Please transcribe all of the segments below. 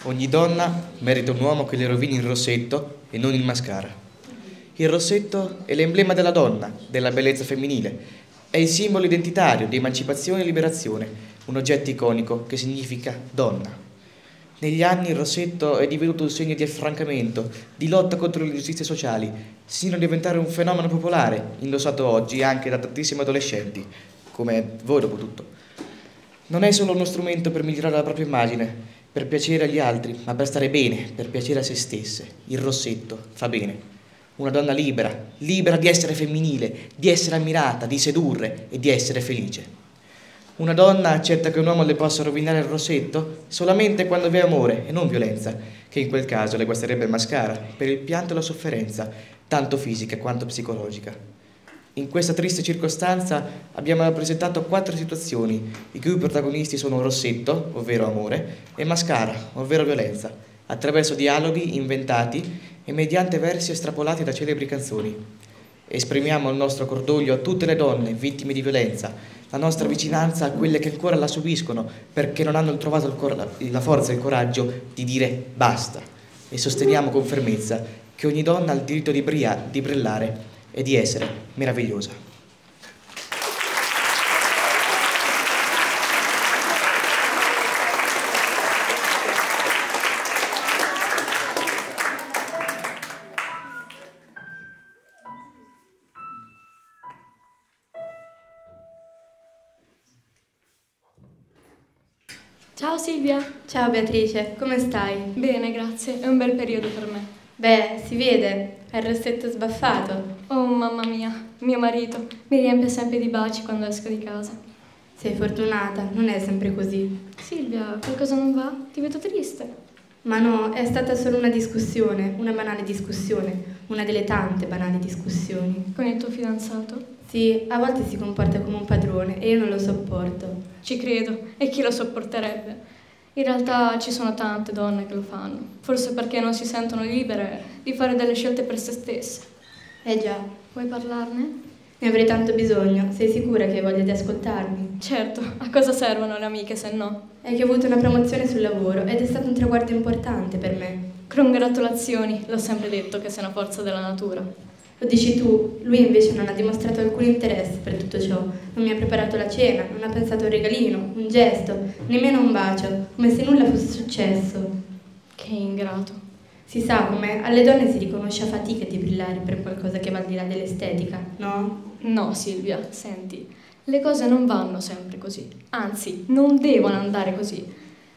Ogni donna merita un uomo che le rovini il rossetto e non il mascara. Il rossetto è l'emblema della donna, della bellezza femminile. È il simbolo identitario di emancipazione e liberazione, un oggetto iconico che significa donna. Negli anni il rossetto è divenuto un segno di affrancamento, di lotta contro le ingiustizie sociali, sino a diventare un fenomeno popolare, indossato oggi anche da tantissimi adolescenti, come voi dopo tutto. Non è solo uno strumento per migliorare la propria immagine, per piacere agli altri, ma per stare bene, per piacere a se stesse. Il rossetto fa bene. Una donna libera, libera di essere femminile, di essere ammirata, di sedurre e di essere felice. Una donna accetta che un uomo le possa rovinare il rossetto solamente quando vi è amore e non violenza, che in quel caso le guasterebbe il mascara per il pianto e la sofferenza, tanto fisica quanto psicologica. In questa triste circostanza abbiamo rappresentato 4 situazioni, i cui protagonisti sono rossetto, ovvero amore, e mascara, ovvero violenza, attraverso dialoghi inventati e mediante versi estrapolati da celebri canzoni. Esprimiamo il nostro cordoglio a tutte le donne vittime di violenza, la nostra vicinanza a quelle che ancora la subiscono perché non hanno trovato la forza e il coraggio di dire basta, e sosteniamo con fermezza che ogni donna ha il diritto di brillare e di essere meravigliosa. Ciao Silvia. Ciao Beatrice, come stai? Bene, grazie, è un bel periodo per me. Beh, si vede, hai il rossetto sbaffato. Oh mamma mia, mio marito mi riempie sempre di baci quando esco di casa. Sei fortunata, non è sempre così. Silvia, qualcosa non va? Ti vedo triste. Ma no, è stata solo una discussione, una banale discussione, una delle tante banali discussioni. Con il tuo fidanzato? Sì, a volte si comporta come un padrone e io non lo sopporto. Ci credo, e chi lo sopporterebbe? In realtà ci sono tante donne che lo fanno, forse perché non si sentono libere di fare delle scelte per se stesse. Già. Vuoi parlarne? Ne avrei tanto bisogno, sei sicura che hai voglia di ascoltarmi? Certo, a cosa servono le amiche se no? È che ho avuto una promozione sul lavoro ed è stato un traguardo importante per me. Congratulazioni, l'ho sempre detto che sei una forza della natura. Lo dici tu, lui invece non ha dimostrato alcun interesse per tutto ciò. Non mi ha preparato la cena, non ha pensato a un regalino, un gesto, nemmeno un bacio, come se nulla fosse successo. Che ingrato. Si sa come alle donne si riconosce a fatica di brillare per qualcosa che va al di là dell'estetica, no? No, Silvia, senti, le cose non vanno sempre così, anzi, non devono andare così.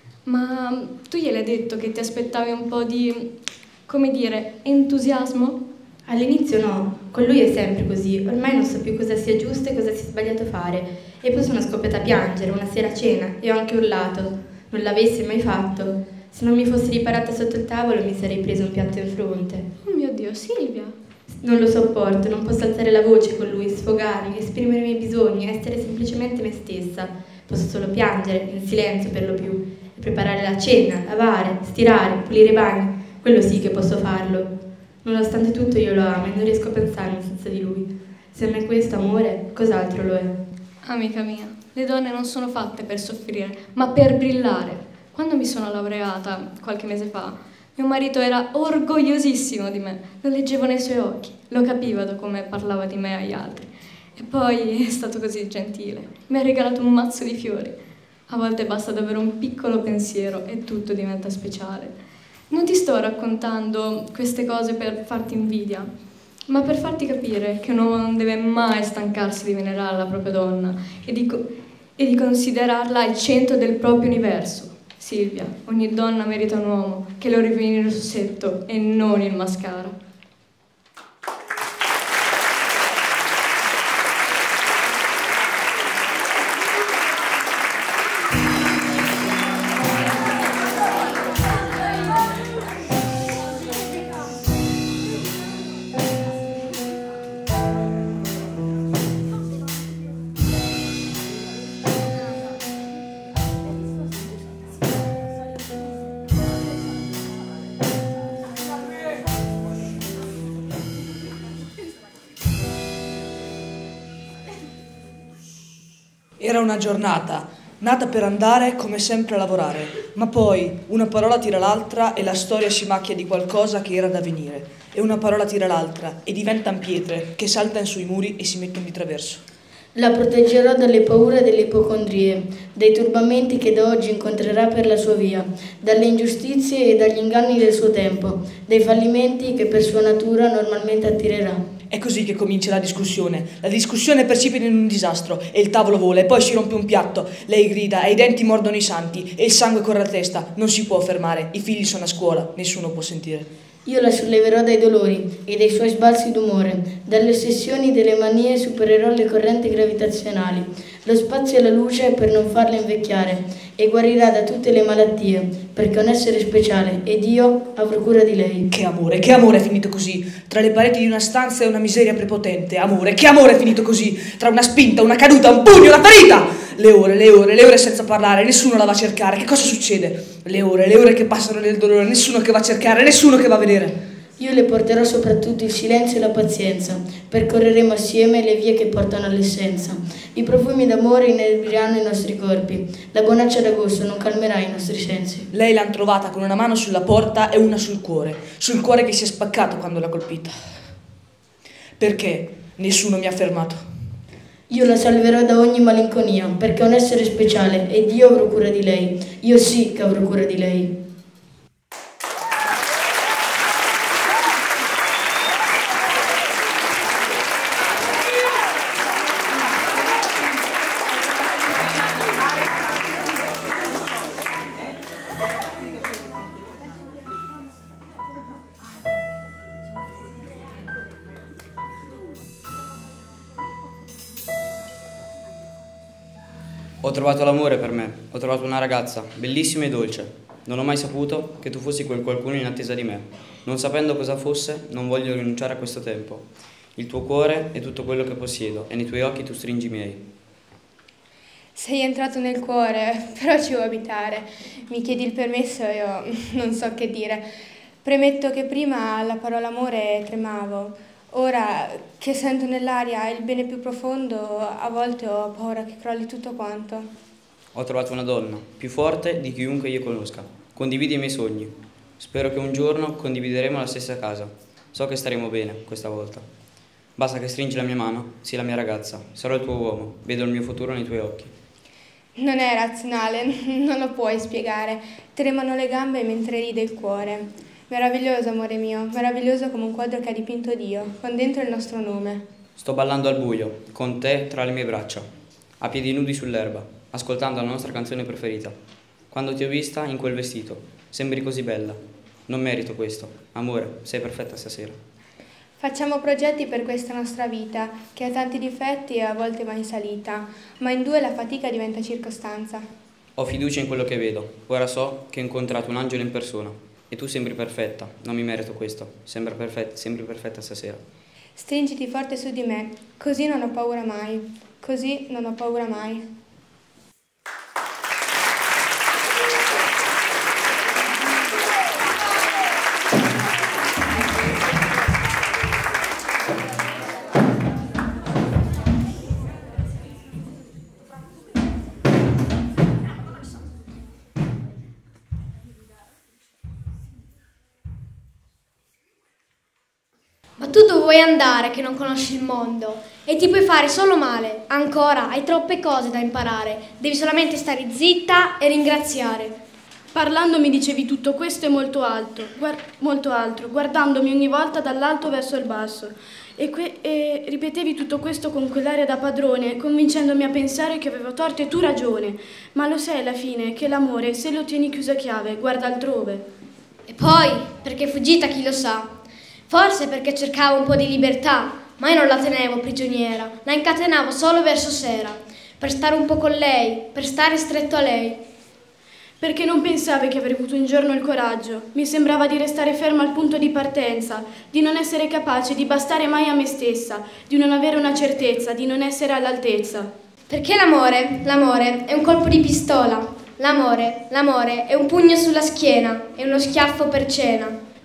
Ma tu gliel'hai detto che ti aspettavi un po' di, come dire, entusiasmo? All'inizio no, con lui è sempre così, ormai non so più cosa sia giusto e cosa sia sbagliato fare. E poi sono scoppiata a piangere una sera a cena e ho anche urlato. Non l'avessi mai fatto. Se non mi fossi riparata sotto il tavolo mi sarei preso un piatto in fronte. Oh mio Dio, Silvia! Non lo sopporto, non posso alzare la voce con lui, sfogarmi, esprimere i miei bisogni, essere semplicemente me stessa. Posso solo piangere, in silenzio per lo più, e preparare la cena, lavare, stirare, pulire i bagni. Quello sì che posso farlo. Nonostante tutto io lo amo e non riesco a pensarmi senza di lui. Se non è questo amore, cos'altro lo è? Amica mia, le donne non sono fatte per soffrire, ma per brillare. Quando mi sono laureata, qualche mese fa, mio marito era orgogliosissimo di me. Lo leggevo nei suoi occhi, lo capiva da come parlava di me agli altri. E poi è stato così gentile. Mi ha regalato un mazzo di fiori. A volte basta davvero un piccolo pensiero e tutto diventa speciale. Non ti sto raccontando queste cose per farti invidia, ma per farti capire che un uomo non deve mai stancarsi di venerare la propria donna e di considerarla il centro del proprio universo. Silvia, ogni donna merita un uomo che lo rovini il rossetto e non il mascara. Era una giornata Nata per andare, come sempre, a lavorare, ma poi una parola tira l'altra e la storia si macchia di qualcosa che era da venire. E una parola tira l'altra e diventano pietre che saltano sui muri e si mettono di traverso. La proteggerò dalle paure e dalle ipocondrie, dai turbamenti che da oggi incontrerà per la sua via, dalle ingiustizie e dagli inganni del suo tempo, dai fallimenti che per sua natura normalmente attirerà. È così che comincia la discussione. La discussione precipita in un disastro e il tavolo vola e poi si rompe un piatto. Lei grida e i denti mordono i santi e il sangue corre alla testa. Non si può fermare, i figli sono a scuola, nessuno può sentire. Io la solleverò dai dolori e dai suoi sbalzi d'umore, dalle ossessioni e delle manie supererò le correnti gravitazionali, lo spazio e la luce per non farla invecchiare e guarirà da tutte le malattie, perché è un essere speciale ed io avrò cura di lei. Che amore è finito così, tra le pareti di una stanza e una miseria prepotente. Amore, che amore è finito così, tra una spinta, una caduta, un pugno, una ferita. Le ore senza parlare, nessuno la va a cercare. Che cosa succede? Le ore che passano nel dolore, nessuno che va a cercare, nessuno che va a vedere. Io le porterò soprattutto il silenzio e la pazienza. Percorreremo assieme le vie che portano all'essenza. I profumi d'amore inebriranno i nostri corpi. La bonaccia d'agosto non calmerà i nostri sensi. Lei l'han trovata con una mano sulla porta e una sul cuore che si è spaccato quando l'ha colpita. Perché nessuno mi ha fermato. Io la salverò da ogni malinconia, perché è un essere speciale ed io avrò cura di lei. Io sì che avrò cura di lei. Ho trovato l'amore per me, ho trovato una ragazza, bellissima e dolce. Non ho mai saputo che tu fossi quel qualcuno in attesa di me. Non sapendo cosa fosse, non voglio rinunciare a questo tempo. Il tuo cuore è tutto quello che possiedo e nei tuoi occhi tu stringi i miei. Sei entrato nel cuore, però ci vuoi abitare. Mi chiedi il permesso e io non so che dire. Premetto che prima alla parola amore tremavo. Ora che sento nell'aria il bene più profondo, a volte ho paura che crolli tutto quanto. Ho trovato una donna, più forte di chiunque io conosca. Condividi i miei sogni. Spero che un giorno condivideremo la stessa casa. So che staremo bene questa volta. Basta che stringi la mia mano, sii la mia ragazza, sarò il tuo uomo, vedo il mio futuro nei tuoi occhi. Non è razionale, non lo puoi spiegare. Tremano le gambe mentre ride il cuore. Meraviglioso, amore mio, meraviglioso come un quadro che ha dipinto Dio, con dentro il nostro nome. Sto ballando al buio, con te tra le mie braccia, a piedi nudi sull'erba, ascoltando la nostra canzone preferita. Quando ti ho vista in quel vestito, sembri così bella. Non merito questo. Amore, sei perfetta stasera. Facciamo progetti per questa nostra vita, che ha tanti difetti e a volte va in salita, ma in due la fatica diventa circostanza. Ho fiducia in quello che vedo. Ora so che ho incontrato un angelo in persona. E tu sembri perfetta, non mi merito questo, sembri perfetta stasera. Stringiti forte su di me, così non ho paura mai, così non ho paura mai. Ma tu dove vuoi andare che non conosci il mondo? E ti puoi fare solo male. Ancora, hai troppe cose da imparare. Devi solamente stare zitta e ringraziare. Parlando mi dicevi tutto questo e molto altro, guardandomi ogni volta dall'alto verso il basso. E ripetevi tutto questo con quell'aria da padrone, convincendomi a pensare che avevo torto e tu ragione. Ma lo sai alla fine che l'amore, se lo tieni chiuso a chiave, guarda altrove. E poi, perché fuggita chi lo sa? Forse perché cercavo un po' di libertà, ma io non la tenevo prigioniera, la incatenavo solo verso sera, per stare un po' con lei, per stare stretto a lei. Perché non pensavi che avrei avuto un giorno il coraggio? Mi sembrava di restare ferma al punto di partenza, di non essere capace di bastare mai a me stessa, di non avere una certezza, di non essere all'altezza. Perché l'amore è un colpo di pistola, l'amore è un pugno sulla schiena, è uno schiaffo per cena.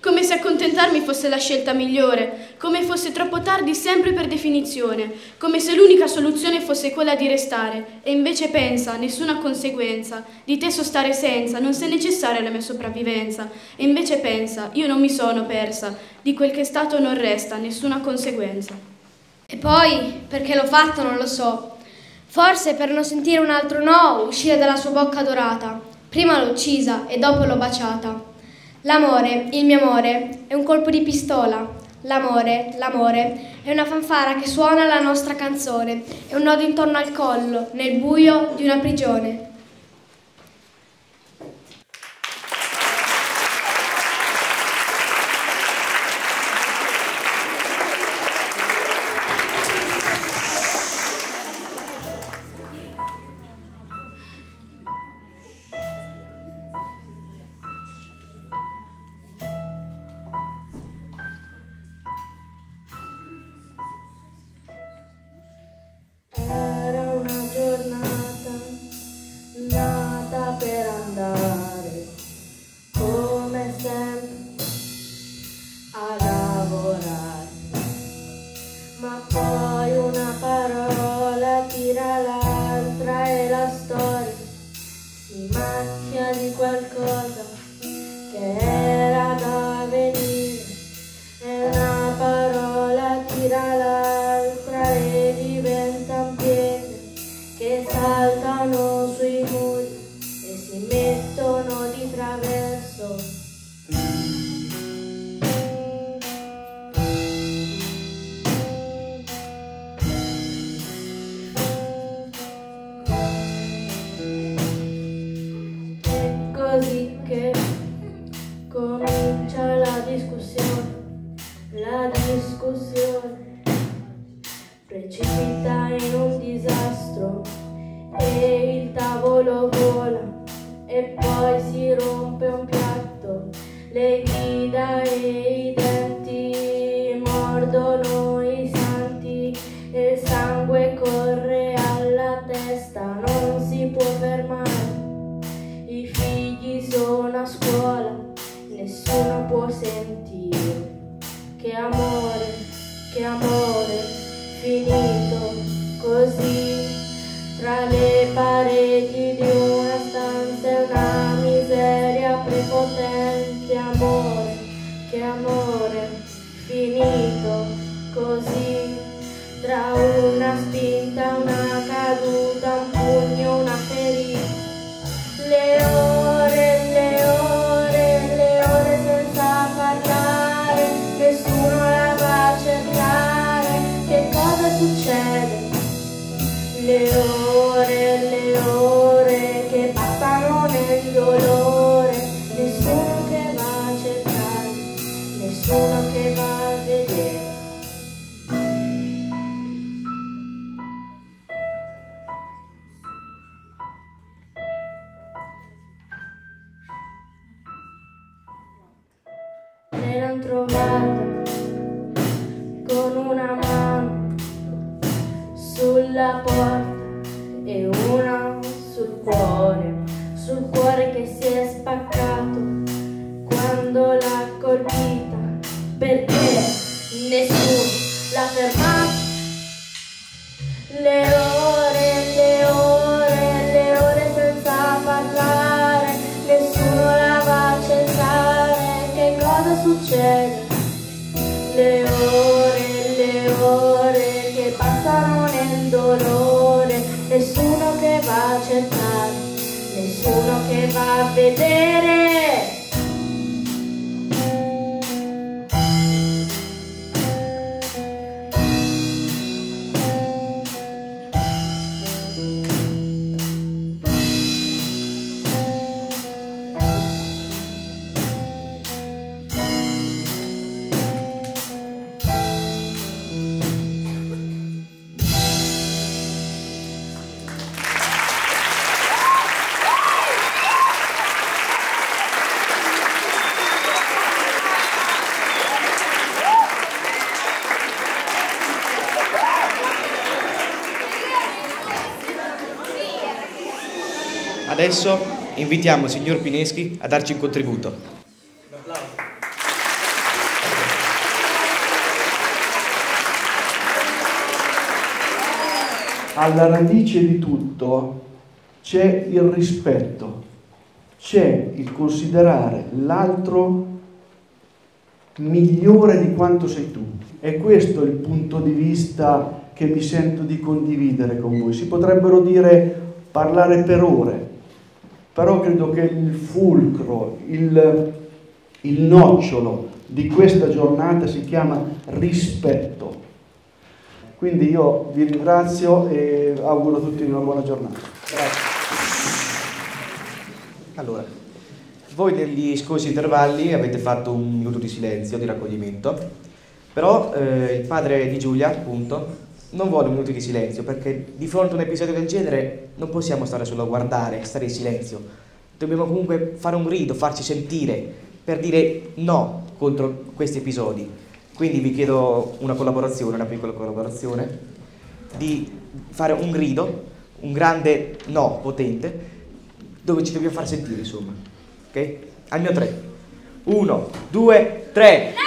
come se accontentarmi fosse la scelta migliore, come fosse troppo tardi sempre per definizione, come se l'unica soluzione fosse quella di restare. E invece pensa, nessuna conseguenza, di te so stare senza, non sei necessaria la mia sopravvivenza. E invece pensa, io non mi sono persa, di quel che è stato non resta nessuna conseguenza. E poi, perché l'ho fatto non lo so, forse per non sentire un altro no uscire dalla sua bocca dorata. Prima l'ho uccisa e dopo l'ho baciata. L'amore, il mio amore, è un colpo di pistola. L'amore, è una fanfara che suona la nostra canzone. È un nodo intorno al collo, nel buio di una prigione. Precipita in un disastro e il tavolo vola e poi si rompe un piatto, le dita e i denti mordono i santi e il sangue corre alla testa, non si può fermare, i figli sono a scuola, nessuno può sentire, che amore, finito così, tra le pareti di una stanza è una miseria prepotente, amore, che amore, finito così, tra una spinta, una caduta, un pugno, una ferita, le ore senza parlare, nessuno la va a cercare, che cosa succede? Le ore che passano nel dolore, nessuno che va a cercare, nessuno che va a vedere. Me l'han trovata con una mano sulla porta e una sul cuore che si è spaccato quando l'ha colpita, perché nessuno l'ha fermata. Le ore senza parlare, nessuno la va a cercare, che cosa succede? Le ore che passano nel dolore, nessuno che va a cercare, nessuno che va a vedere. Adesso invitiamo il signor Pineschi a darci un contributo. alla radice di tutto c'è il rispetto, c'è il considerare l'altro migliore di quanto sei tu. E questo è il punto di vista che mi sento di condividere con voi. Si potrebbero parlare per ore, però credo che il fulcro, il nocciolo di questa giornata si chiama rispetto. Quindi io vi ringrazio e auguro a tutti una buona giornata. Grazie. Allora, voi negli scorsi intervalli avete fatto un minuto di silenzio, di raccoglimento, però il padre di Giulia, appunto, non vuole un minuto di silenzio, perché di fronte a un episodio del genere non possiamo stare solo a guardare, stare in silenzio. Dobbiamo comunque fare un grido, farci sentire, per dire no contro questi episodi. Quindi vi chiedo una collaborazione, una piccola collaborazione, di fare un grido, un grande no potente, dove ci dobbiamo far sentire, insomma. Ok? Al mio 3. 1, 2, 3.